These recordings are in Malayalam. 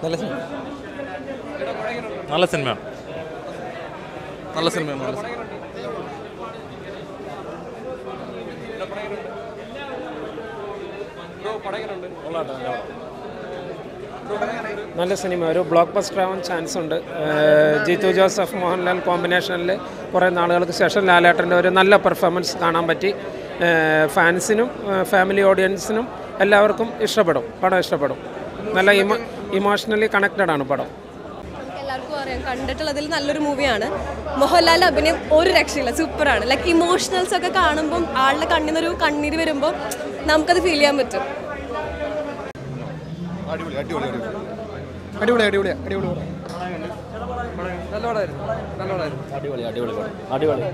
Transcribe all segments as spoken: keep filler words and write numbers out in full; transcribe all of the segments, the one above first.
നല്ല സിനിമ നല്ല സിനിമയാണ് നല്ല സിനിമയാണ് നല്ല സിനിമ, ഒരു ബ്ലോക്ക് ബസ്റ്റർ ആവാൻ ചാൻസ് ഉണ്ട്. ജിത്തു ജോസഫ് മോഹൻലാൽ കോമ്പിനേഷനിൽ കുറേ നാളുകൾക്ക് ശേഷം ലാലേട്ടൻ്റെ ഒരു നല്ല പെർഫോമൻസ് കാണാൻ പറ്റി. ഫാൻസിനും ഫാമിലി ഓഡിയൻസിനും എല്ലാവർക്കും ഇഷ്ടപ്പെടും, പടം ഇഷ്ടപ്പെടും. നല്ല ഇമോ ഇമോഷണലി കണക്റ്റഡ് ആണ് പടം. എല്ലാവർക്കും അറിയാം, കണ്ടിട്ടുള്ളതിൽ നല്ലൊരു മൂവിയാണ്. മോഹൻലാൽ അഭിനയം ഒരു രക്ഷയില്ല, സൂപ്പറാണ്. ലൈക്ക് ഇമോഷണൽസ് ഒക്കെ കാണുമ്പം ആളുടെ കണ്ണിൽ നിന്നൊരു കണ്ണീര് വരുമ്പോൾ നമുക്കത് ഫീൽ ചെയ്യാൻ പറ്റും. അടിപൊളി അടിപൊളി അടിപൊളി അടിപൊളി അടിപൊളി അടിപൊളി അടിപൊളി അടിപൊളി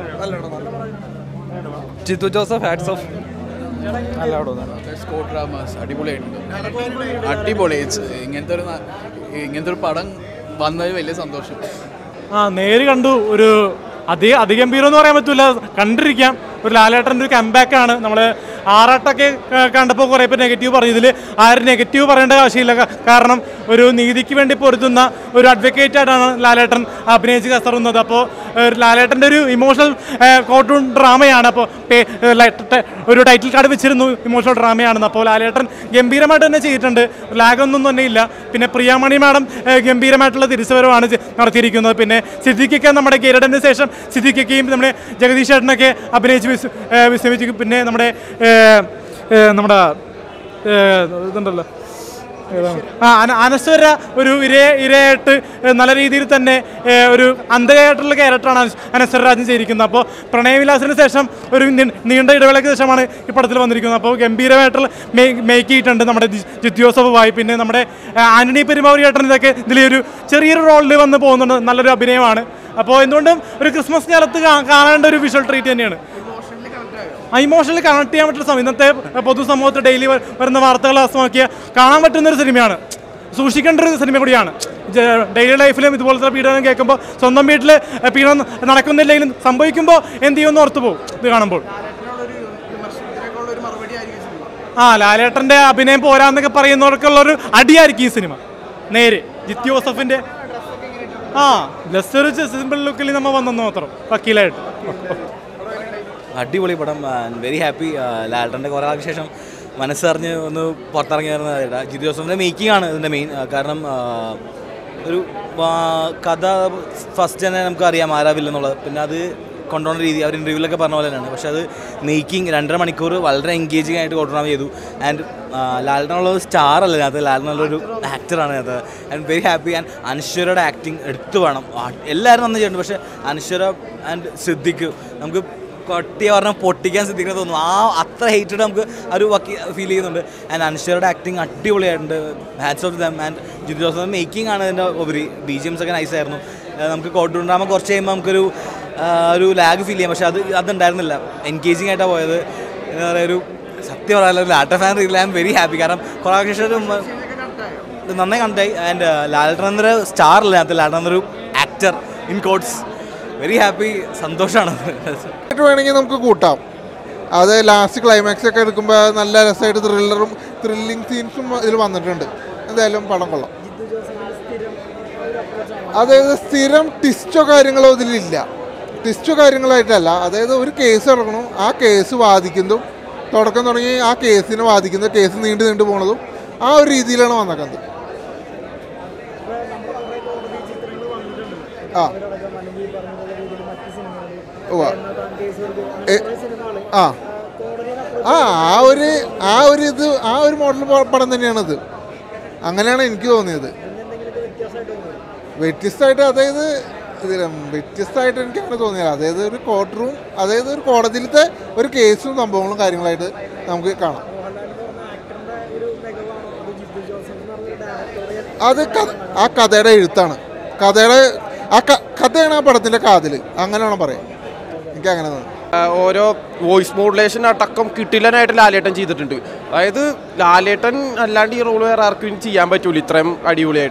Jeethu Joseph hats off score dramas അടിപൊളിയായിട്ടുണ്ട്. അടിപൊളി. ഇങ്ങനത്തെ ഒരു ഇങ്ങനത്തെ ഒരു പടം വന്നത് വലിയ സന്തോഷം. ആ നേര് കണ്ടു. ഒരു അധികം അതിഗംഭീരം എന്ന് പറയാൻ പറ്റില്ല, കണ്ടിരിക്കാം. ഒരു ലാലേട്ടൻ്റെ ഒരു കംബാക്കാണ്. നമ്മൾ ആറാട്ടൊക്കെ കണ്ടപ്പോൾ കുറേ പേർ നെഗറ്റീവ് പറയും. ഇതിൽ ആരും നെഗറ്റീവ് പറയേണ്ട ആവശ്യമില്ല. കാരണം ഒരു നീതിക്ക് വേണ്ടി പൊരുത്തുന്ന ഒരു അഡ്വക്കേറ്റായിട്ടാണ് ലാലേട്ടൻ അഭിനയിച്ച് കസറുന്നത്. അപ്പോൾ ലാലേട്ടൻ്റെ ഒരു ഇമോഷണൽ കോട്ടൂൺ ഡ്രാമയാണ്. അപ്പോൾ ഒരു ടൈറ്റിൽ കാർഡ് വെച്ചിരുന്നു ഇമോഷണൽ ഡ്രാമയാണെന്ന്. അപ്പോൾ ലാലേട്ടൻ ഗംഭീരമായിട്ട് തന്നെ ചെയ്തിട്ടുണ്ട്. ലാഗൊന്നും തന്നെ ഇല്ല. പിന്നെ പ്രിയാമണി മാഡം ഗംഭീരമായിട്ടുള്ള തിരിച്ചുവരവാണ് നടത്തിയിരിക്കുന്നത്. പിന്നെ സിദ്ദിഖൊക്കെ നമ്മുടെ കേരളത്തിന് ശേഷം സിദ്ദിഖൊക്കെയും നമ്മുടെ ജഗദീഷ് ചേട്ടനൊക്കെ അഭിനയിച്ച് വിശ്രമിച്ചു. പിന്നെ നമ്മുടെ നമ്മുടെ ഇതുണ്ടല്ലോ ആ അനശ്വര ഒരു ഇര ഇരയായിട്ട് നല്ല രീതിയിൽ തന്നെ ഒരു അന്ധയായിട്ടുള്ള ക്യാരക്ടറാണ് അനശ്വര രാജൻ ചെയ്തിരിക്കുന്നത്. അപ്പോൾ പ്രണയവിലാസിന് ശേഷം ഒരു നീണ്ട ഇടവേളയ്ക്ക് ശേഷമാണ് ഈ പടത്തിൽ വന്നിരിക്കുന്നത്. അപ്പോൾ ഗംഭീരമായിട്ടുള്ള മേക്ക് ചെയ്തിട്ടുണ്ട് നമ്മുടെ ജിത്തു ജോസഫ് വായി. പിന്നെ നമ്മുടെ ആന്റണി പെരുമാവൂർ ചേട്ടൻ ഇതൊക്കെ ഇതിലൊരു ചെറിയൊരു റോളിൽ വന്ന് പോകുന്നുണ്ട്. നല്ലൊരു അഭിനയമാണ്. അപ്പോൾ എന്തുകൊണ്ടും ഒരു ക്രിസ്മസ് കാലത്ത് കാണേണ്ട ഒരു വിഷ്വൽ ട്രീറ്റ് തന്നെയാണ്. ഇമോഷണലി കണക്ട് ചെയ്യാൻ പറ്റുന്ന സമയം ഇന്നത്തെ പൊതുസമൂഹത്തിൽ ഡെയിലി വരുന്ന വാർത്തകൾ ആസ്വദിക്കുക കാണാൻ പറ്റുന്ന ഒരു സിനിമയാണ്. സൂക്ഷിക്കേണ്ട ഒരു സിനിമ കൂടിയാണ്. ഡെയിലി ലൈഫിലും ഇതുപോലത്തെ പീഡനം കേൾക്കുമ്പോൾ സ്വന്തം വീട്ടിൽ പീഡനം നടക്കുന്നില്ലെങ്കിലും സംഭവിക്കുമ്പോൾ എന്ത് ചെയ്യുമെന്ന് ഓർത്തു പോകും ഇത് കാണുമ്പോൾ. ആ ലാലേട്ടൻ്റെ അഭിനയം പോരാന്നൊക്കെ പറയുന്നവർക്കുള്ളൊരു അടിയായിരിക്കും ഈ സിനിമ. നേര് ജിത്തു ജോസഫിൻ്റെ ആ ജസ്റ്റ് ഒരു സിമ്പിൾ ലുക്കിൽ നമ്മൾ വന്നെന്ന് മാത്രം വക്കീലായിട്ട്. അടിപൊളി പടം. Very happy. ലാലേട്ടൻ്റെ കുറേ ആൾക്ക് ശേഷം മനസ്സറിഞ്ഞ് ഒന്ന് പുറത്തിറങ്ങി വരുന്ന ജിത്തു ജോസഫിൻ്റെ മേക്കിംഗ് ആണ് ഇതിൻ്റെ മെയിൻ. കാരണം ഒരു കഥ ഫസ്റ്റ് തന്നെ നമുക്കറിയാം ആരാവില്ലെന്നുള്ളത്. പിന്നെ അത് കൊണ്ടുപോകുന്ന രീതി അവർ ഇൻ്റർവ്യൂവിലൊക്കെ പറഞ്ഞ പോലെ തന്നെയാണ്. പക്ഷേ അത് മേക്കിംഗ് രണ്ടര മണിക്കൂർ വളരെ എൻഗേജിങ് ആയിട്ട് കൊണ്ടുപോകാൻ ചെയ്തു. ആൻഡ് ലാലിനുള്ളൊരു സ്റ്റാർ അല്ല അതിനകത്ത്, ലാലിനുള്ളൊരു ആക്ടറാണ് അതിനകത്ത്. And very happy. ആൻഡ് അനശ്വരയുടെ ആക്ടിങ് എടുത്തു വേണം. എല്ലാവരും നന്നായി ചെയ്യുന്നുണ്ട്. പക്ഷേ അനശ്വര ആൻഡ് സിദ്ദിഖ് നമുക്ക് കൊട്ടിയെ പറഞ്ഞാൽ പൊട്ടിക്കാൻ സിദ്ദിഖിനെ തോന്നുന്നു. ആ അത്ര ഹേറ്റഡ് നമുക്ക് ഒരു വക്കി ഫീൽ ചെയ്യുന്നുണ്ട്. ആൻഡ് അനശ്വരയുടെ ആക്ടിങ് അടിപൊളിയായിട്ടുണ്ട്. ഹാറ്റ്സ് ഓഫ് ദം. ആൻഡ് ജിത്തു ജോസഫ് മേക്കിംഗ് ആണ് ഇതിൻ്റെ ഉപരി. ബി ജി എംസ് ഒക്കെ നൈസായിരുന്നു. നമുക്ക് കോട്ടൂൺ ഡ്രാമ കുറച്ച് കഴിയുമ്പോൾ നമുക്കൊരു ഒരു ലാഗ് ഫീൽ ചെയ്യാം. പക്ഷേ അത് അതുണ്ടായിരുന്നില്ല. എൻഗേജിങ് ആയിട്ടാണ് പോയത്. എന്താ പറയുക, ഒരു സത്യം പറയാനുള്ള ഒരു ലാറ്റ fan reel. I am very happy. കാരണം കുറേ ശേഷം നന്നായി കണ്ടായി. ആൻഡ് ലാലേട്ടൻ എന്നൊരു സ്റ്റാർ അല്ല അതിനകത്ത്, ലാലേട്ടൻ എന്നൊരു actor in quotes. Very happy. സന്തോഷമാണ്. വേണമെങ്കിൽ നമുക്ക് കൂട്ടാം. അത് ലാസ്റ്റ് ക്ലൈമാക്സ് ഒക്കെ എടുക്കുമ്പോൾ നല്ല രസമായിട്ട് ത്രില്ലറും ത്രില്ലിങ് സീൻസും ഇതിൽ വന്നിട്ടുണ്ട്. എന്തായാലും പടം കൊള്ളാം. അതായത് സ്ഥിരം ടിസ്റ്റോ കാര്യങ്ങളോ ഇതിലില്ല. ടിസ്റ്റോ കാര്യങ്ങളായിട്ടല്ല. അതായത് ഒരു കേസ് നടക്കണം, ആ കേസ് വാദിക്കുന്നതും തുടക്കം തുടങ്ങി ആ കേസിനെ വാദിക്കുന്നത്, കേസ് നീണ്ടു നീണ്ടു പോണതും ആ ഒരു രീതിയിലാണ് വന്നേക്കുന്നത്. ആ ആ ആ ആ ഒരു ആ ഒരു ഇത് ആ ഒരു മോഡൽ പടം തന്നെയാണത്. അങ്ങനെയാണ് എനിക്ക് തോന്നിയത്. വ്യത്യസ്തമായിട്ട് അതായത് വ്യത്യസ്തമായിട്ട് എനിക്ക് അങ്ങനെ തോന്നിയത് അതായത് ഒരു കോർട്ട് റൂം, അതായത് ഒരു കോടതിയിലത്തെ ഒരു കേസും സംഭവങ്ങളും കാര്യങ്ങളായിട്ട് നമുക്ക് കാണാം. അത് ആ കഥയുടെ എഴുത്താണ്, കഥയുടെ ആ കഥയാണ് ആ പടത്തിൻ്റെ കാതിൽ, അങ്ങനെ വേണം പറയാം. എനിക്ക് അങ്ങനെ തോന്നുന്നു. ഓരോ വോയിസ് മോഡുലേഷൻ അടക്കം കിട്ടില്ലനായിട്ട് ലാലേട്ടൻ ചെയ്തിട്ടുണ്ട്. അതായത് ലാലേട്ടൻ അല്ലാണ്ട് ഈ റോള് വേറെ ആർക്കും ചെയ്യാൻ പറ്റൂല ഇത്രയും അടിപൊളിയായിട്ട്.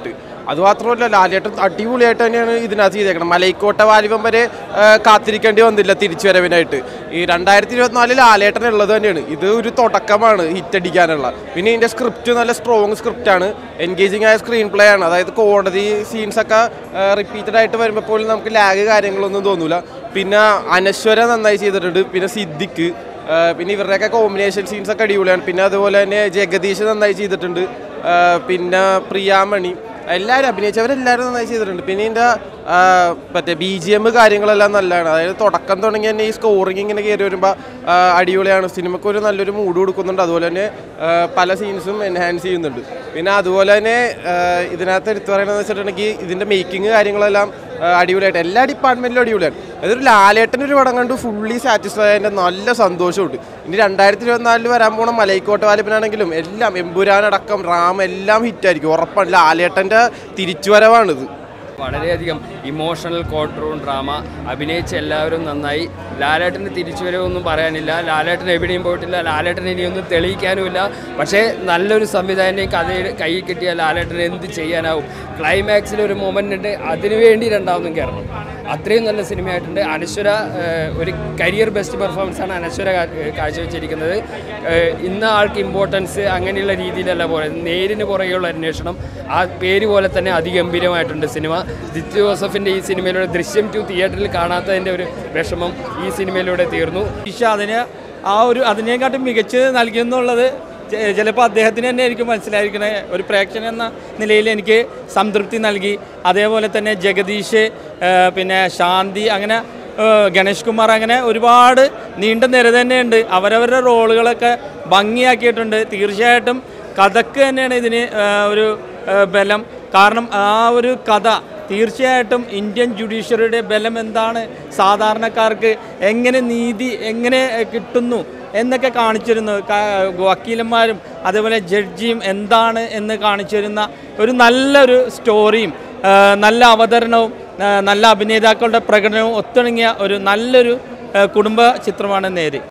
അതുമാത്രമല്ല ലാലേട്ടൻ അടിപൊളിയായിട്ട് തന്നെയാണ് ഇതിനകത്ത് ചെയ്തേക്കണം. മലൈക്കോട്ട വാലിബം വരെ കാത്തിരിക്കേണ്ടി വന്നില്ല തിരിച്ചു വരവിനായിട്ട്. ഈ രണ്ടായിരത്തി ഇരുപത്തിനാലിൽ ലാലേട്ടൻ ഉള്ളത് തന്നെയാണ്. ഇത് ഒരു തുടക്കമാണ് ഹിറ്റടിക്കാനുള്ള. പിന്നെ ഇതിൻ്റെ സ്ക്രിപ്റ്റ് നല്ല സ്ട്രോങ് സ്ക്രിപ്റ്റാണ്, എൻഗേജിങ് ആയ സ്ക്രീൻ പ്ലേ ആണ്. അതായത് കോടതി സീൻസൊക്കെ റിപ്പീറ്റഡ് ആയിട്ട് വരുമ്പോൾ പോലും നമുക്ക് ലാഗ് കാര്യങ്ങളൊന്നും തോന്നൂല. പിന്നെ അനശ്വര നന്നായി ചെയ്തിട്ടുണ്ട്, പിന്നെ സിദ്ദിഖ്, പിന്നെ ഇവരുടെയൊക്കെ കോമ്പിനേഷൻ സീൻസൊക്കെ അടിപൊളിയാണ്. പിന്നെ അതുപോലെ തന്നെ ജഗദീഷ് നന്നായി ചെയ്തിട്ടുണ്ട്, പിന്നെ പ്രിയാമണി, എല്ലാവരും അഭിനയിച്ചവരെല്ലാവരും നന്നായി ചെയ്തിട്ടുണ്ട്. പിന്നെ ഇതിൻ്റെ മറ്റേ ബി ജി എം കാര്യങ്ങളെല്ലാം നല്ലതാണ്. അതായത് തുടക്കം തുടങ്ങി തന്നെ ഈ സ്കോറിങ് ഇങ്ങനെ കയറി വരുമ്പോൾ അടിപൊളിയാണ്. സിനിമയ്ക്ക് ഒരു നല്ലൊരു മൂഡ് കൊടുക്കുന്നുണ്ട്. അതുപോലെ തന്നെ പല സീൻസും എൻഹാൻസ് ചെയ്യുന്നുണ്ട്. പിന്നെ അതുപോലെ തന്നെ ഇതിനകത്ത് എടുത്തു പറയണമെന്ന് വെച്ചിട്ടുണ്ടെങ്കിൽ ഇതിൻ്റെ മേക്കിങ് കാര്യങ്ങളെല്ലാം അടിപൊളിയായിട്ട് എല്ലാ ഡിപ്പാർട്ട്മെൻറ്റിലും അടിപൊളിയാണ്. അതൊരു ലാലേട്ടൻ്റെ ഒരു പടം കണ്ട് ഫുള്ളി സാറ്റിസ്ഫൈ ആയതിൻ്റെ നല്ല സന്തോഷമുണ്ട്. ഇനി രണ്ടായിരത്തി ഇരുപത്തിനാലിൽ വരാൻ പോണ മലൈക്കോട്ട വാലിബനാണെങ്കിലും എല്ലാം എമ്പുരാനടക്കം റാം എല്ലാം ഹിറ്റായിരിക്കും ഉറപ്പാണ്. ലാലേട്ടൻ്റെ തിരിച്ചുവരവാണിത്. വളരെയധികം ഇമോഷണൽ കോർട്ട് റൂം ഡ്രാമ, അഭിനയിച്ച എല്ലാവരും നന്നായി. ലാലേട്ടൻ്റെ തിരിച്ചുവരവൊന്നും പറയാനില്ല. ലാലേട്ടൻ എവിടെയും പോയിട്ടില്ല, ലാലേട്ടൻ ഇനിയൊന്നും തെളിയിക്കാനുമില്ല. പക്ഷേ നല്ലൊരു സംവിധാനം കഥയുടെ കയ്യിൽ കിട്ടിയ ലാലേട്ടൻ എന്ത് ചെയ്യാനാവും. ക്ലൈമാക്സിൽ ഒരു മൊമെൻ്റ് ഉണ്ട്, അതിനുവേണ്ടി രണ്ടാമതും കയറണം. അത്രയും നല്ല സിനിമയായിട്ടുണ്ട്. അനശ്വര ഒരു കരിയർ ബെസ്റ്റ് പെർഫോമൻസാണ് അനശ്വര കാഴ്ചവെച്ചിരിക്കുന്നത്. ഇന്ന ആൾക്ക് ഇമ്പോർട്ടൻസ് അങ്ങനെയുള്ള രീതിയിലല്ല പറയുന്നത്, നേരിന് പുറകെയുള്ള അന്വേഷണം. ആ പേര് പോലെ തന്നെ അതിഗംഭീരമായിട്ടുണ്ട് സിനിമ. ജിത്തു ജോസഫിൻ്റെ ഈ സിനിമയിലൂടെ ദൃശ്യം ടു തിയേറ്ററിൽ കാണാത്തതിൻ്റെ ഒരു വിഷമം ഈ സിനിമയിലൂടെ തീർന്നു. പക്ഷേ അതിന് ആ ഒരു അതിനേക്കാട്ടും മികച്ച് നൽകിയെന്നുള്ളത് ചിലപ്പോൾ അദ്ദേഹത്തിന് തന്നെ എനിക്ക് മനസ്സിലായിരിക്കണേ. ഒരു പ്രേക്ഷകൻ എന്ന നിലയിൽ എനിക്ക് സംതൃപ്തി നൽകി. അതേപോലെ തന്നെ ജഗദീഷ്, പിന്നെ ശാന്തി, അങ്ങനെ ഗണേഷ് കുമാർ, അങ്ങനെ ഒരുപാട് നീണ്ട നിര തന്നെയുണ്ട്. അവരവരുടെ റോളുകളൊക്കെ ഭംഗിയാക്കിയിട്ടുണ്ട്. തീർച്ചയായിട്ടും കഥക്ക് തന്നെയാണ് ഇതിന് ഒരു ബലം. കാരണം ആ ഒരു കഥ തീർച്ചയായിട്ടും ഇന്ത്യൻ ജുഡീഷ്യറിയുടെ ബലം എന്താണ്, സാധാരണക്കാർക്ക് എങ്ങനെ നീതി എങ്ങനെ കിട്ടുന്നു എന്നൊക്കെ കാണിച്ചിരുന്നു. വക്കീലന്മാരും അതേപോലെ ജഡ്ജിയും എന്താണ് എന്ന് കാണിച്ചിരുന്ന ഒരു നല്ലൊരു സ്റ്റോറിയും നല്ല അവതരണവും നല്ല അഭിനേതാക്കളുടെ പ്രകടനവും ഒത്തിണങ്ങിയ ഒരു നല്ലൊരു കുടുംബ ചിത്രമാണ് നേര്.